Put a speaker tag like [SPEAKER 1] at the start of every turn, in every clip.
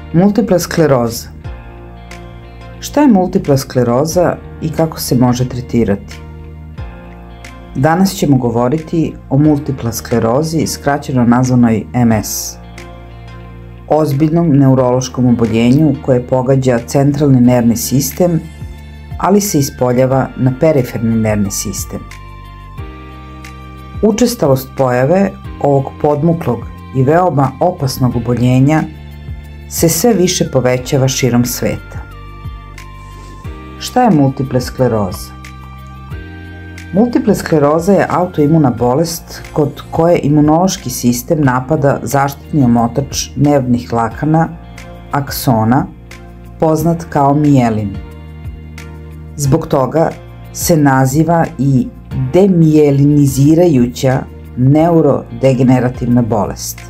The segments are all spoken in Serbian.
[SPEAKER 1] Multipla skleroza. Šta je multipla skleroza i kako se može tretirati? Danas ćemo govoriti o multipla sklerozi, skraćeno nazvanoj MS. Ozbiljnom neurološkom oboljenju koje pogađa centralni nervni sistem, ali se ispoljava na periferni nervni sistem. Učestalost pojave ovog podmuklog i veoma opasnog oboljenja se sve više povećava širom sveta. Šta je multipla skleroza? Multipla skleroza je autoimuna bolest kod koje imunološki sistem napada zaštitni omotač nervnih vlakana, aksona, poznat kao mijelin. Zbog toga se naziva i demijelinizirajuća neurodegenerativna bolest.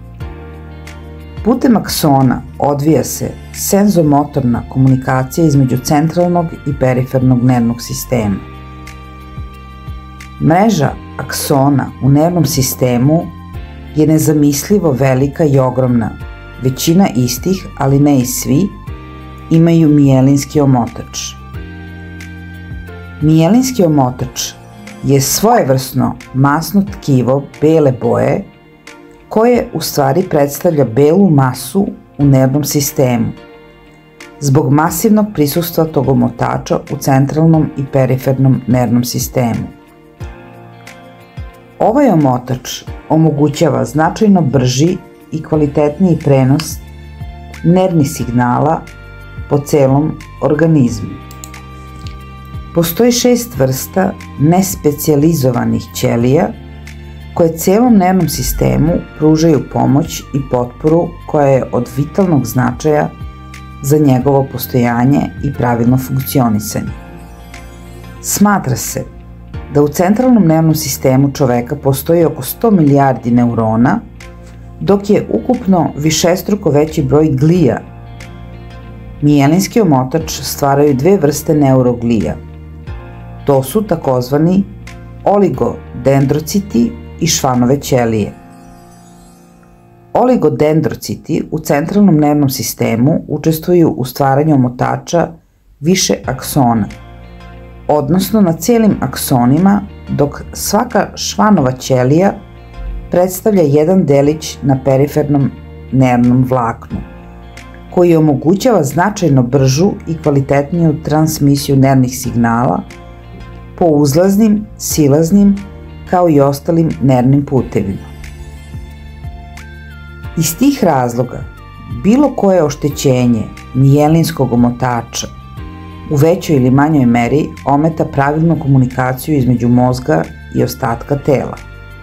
[SPEAKER 1] Putem aksona odvija se senzomotorna komunikacija između centralnog i perifernog nervnog sistema. Mreža aksona u nervnom sistemu je nezamislivo velika i ogromna. Većina istih, ali ne i svi, imaju mijelinski omotač. Mijelinski omotač je svojevrsno masno tkivo bele boje koje u stvari predstavlja belu masu u nervnom sistemu zbog masivnog prisustva tog omotača u centralnom i perifernom nervnom sistemu. Ovaj omotač omogućava značajno brži i kvalitetniji prenos nervnih signala po celom organizmu. Postoji 6 vrsta nespecijalizovanih ćelija koje celom nervnom sistemu pružaju pomoć i potporu koja je od vitalnog značaja za njegovo postojanje i pravilno funkcionisanje. Smatra se da u centralnom nervnom sistemu čoveka postoji oko 100 milijardi neurona, dok je ukupno višestruko veći broj glija. Mijelinski omotač stvaraju dve vrste neuroglija. To su takozvani oligodendrociti i Schwannove ćelije. Oligodendrociti u centralnom nervnom sistemu učestvuju u stvaranju omotača više aksona, odnosno na cijelim aksonima, dok svaka Schwannova ćelija predstavlja jedan delić na perifernom nervnom vlaknu, koji omogućava značajno bržu i kvalitetniju transmisiju nervnih signala po uzlaznim, silaznim, kao i ostalim nervnim putevima. Iz tih razloga, bilo koje oštećenje mijelinskog omotača u većoj ili manjoj meri ometa pravilnu komunikaciju između mozga i ostatka tela.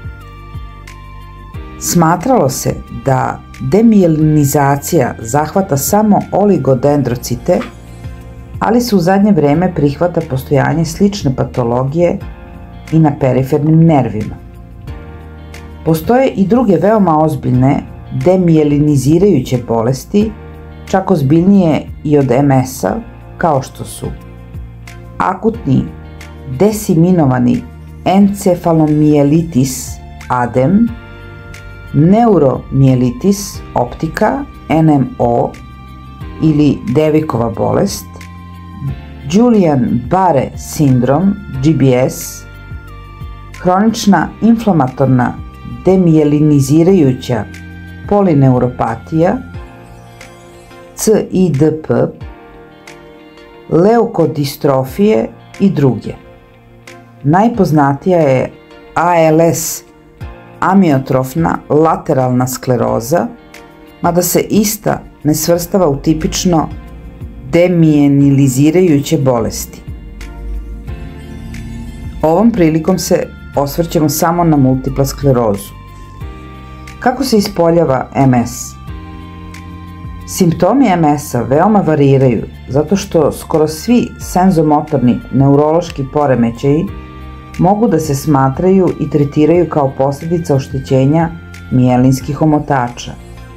[SPEAKER 1] Smatralo se da demijelinizacija zahvata samo oligodendrocite, ali se u zadnje vreme prihvata postojanje slične patologije i na perifernim nervima. Postoje i druge veoma ozbiljne demijelinizirajuće bolesti, čak ozbiljnije i od MS-a, kao što su akutni desiminovani encefalomijelitis ADEM, neuromijelitis optika NMO ili Devikova bolest, Guillain-Barré sindrom GBS, hronična inflamatorna demijelinizirajuća polineuropatija CIDP, leukodistrofije i druge. Najpoznatija je ALS, amiotrofna lateralna skleroza, mada se ista ne svrstava u tipično demijelinizirajuće bolesti. Ovom prilikom se osvrćemo samo na multipla sklerozu. Kako se ispoljava MS? Simptomi MS-a veoma variraju zato što skoro svi senzomotorni neurološki poremećaji mogu da se smatraju i tretiraju kao posljedica oštećenja mijelinskih omotača.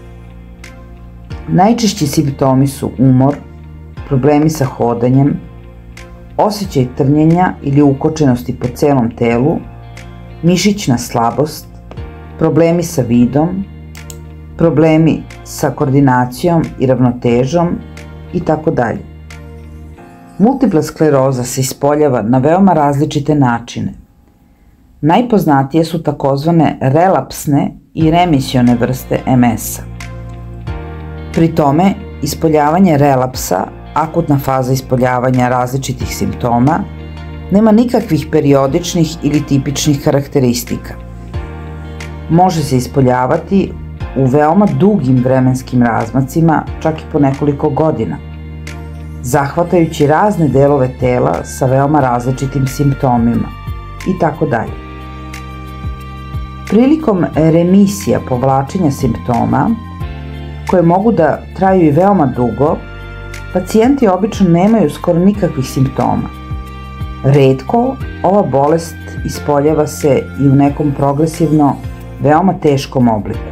[SPEAKER 1] Najčešći simptomi su umor, problemi sa hodanjem, osjećaj trnjenja ili ukočenosti po celom telu, mišićna slabost, problemi sa vidom, problemi sa koordinacijom i ravnotežom itd. Multipla skleroza se ispoljava na veoma različite načine. Najpoznatije su takozvane relapsne i remisione vrste MS-a. Pri tome, ispoljavanje relapsa, akutna faza ispoljavanja različitih simptoma, nema nikakvih periodičnih ili tipičnih karakteristika. Može se ispoljavati u veoma dugim vremenskim razmacima, čak i po nekoliko godina, zahvatajući razne delove tela sa veoma različitim simptomima itd. Prilikom remisija povlačenja simptoma, koje mogu da traju i veoma dugo, pacijenti obično nemaju skoro nikakvih simptoma. Retko ova bolest ispoljava se i u nekom progresivno veoma teškom obliku.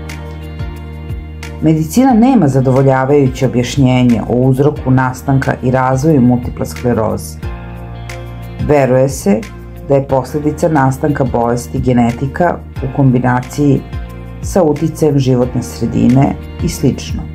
[SPEAKER 1] Medicina nema zadovoljavajuće objašnjenje o uzroku nastanka i razvoju multiple skleroze. Veruje se da je posledica nastanka bolesti genetika u kombinaciji sa uticajem životne sredine i sl.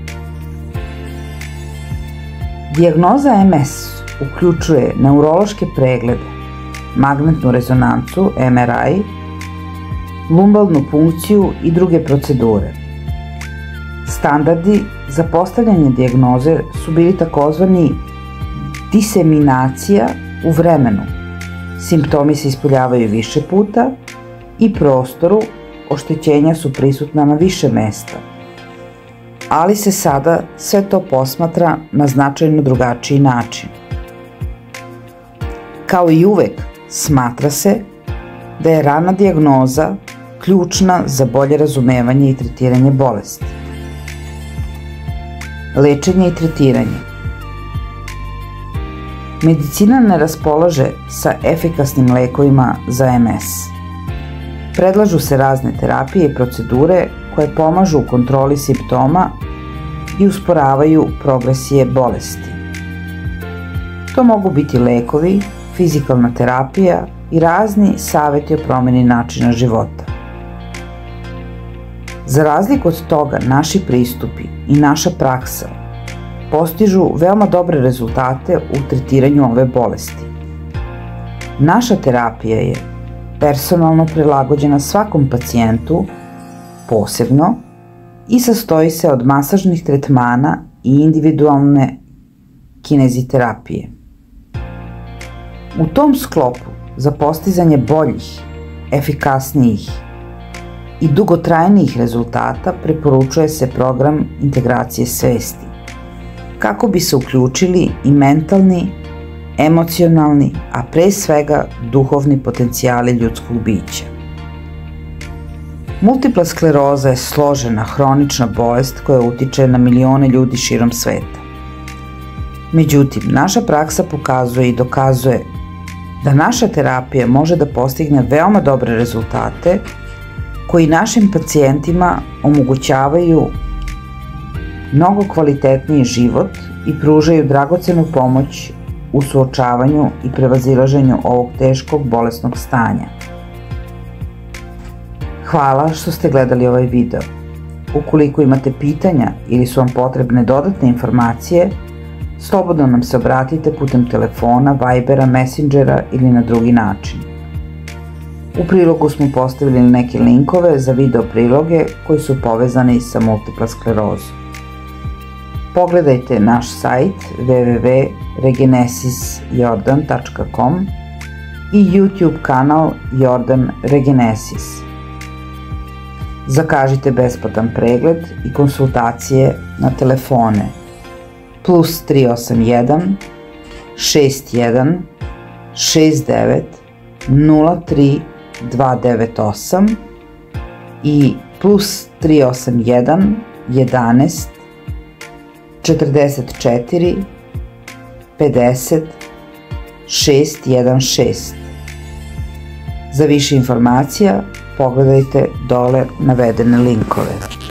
[SPEAKER 1] Dijagnoza MS uključuje neurološke preglede, magnetnu rezonancu, MRI, lumbalnu punkciju i druge procedure. Standardi za postavljanje dijagnoze su bili takozvani diseminacija u vremenu. Simptomi se ispoljavaju više puta i prostoru, oštećenja su prisutna na više mesta. Ali se sada sve to posmatra na značajno drugačiji način. Kao i uvek, smatra se da je rana dijagnoza ključna za bolje razumevanje i tretiranje bolesti. Lečenje i tretiranje. Medicina ne raspolaže sa efikasnim lekovima za MS. Predlažu se razne terapije i procedure koje pomažu u kontroli simptoma i usporavaju progresije bolesti. To mogu biti lekovi, fizikalna terapija i razni saveti o promeni načina života. Za razliku od toga, naši pristupi i naša praksa postižu veoma dobre rezultate u tretiranju ove bolesti. Naša terapija je personalno prilagođena svakom pacijentu posebno i sastoji se od masažnih tretmana i individualne kineziterapije. U tom sklopu za postizanje boljih, efikasnijih i dugotrajnijih rezultata preporučuje se program integracije svesti, kako bi se uključili i mentalni, emocionalni, a pre svega duhovni potencijali ljudskog bića. Multipla skleroza je složena, hronična bolest koja utiče na milione ljudi širom sveta. Međutim, naša praksa pokazuje i dokazuje da naša terapija može da postigne veoma dobre rezultate koji našim pacijentima omogućavaju mnogo kvalitetniji život i pružaju dragocenu pomoć u suočavanju i prevazilaženju ovog teškog bolesnog stanja. Hvala što ste gledali ovaj video. Ukoliko imate pitanja ili su vam potrebne dodatne informacije, slobodno nam se obratite putem telefona, Vibera, Messengera ili na drugi način. U prilogu smo postavili neke linkove za video priloge koji su povezani sa multipla sklerozom. Pogledajte naš sajt www.regenesisjordan.com i YouTube kanal Jordan Regenesis. Zakažite besplatan pregled i konsultacije na telefone +381 61 69 03 298 i +381 11 44 50 616. Za više informacija pogledajte dole navedene linkove.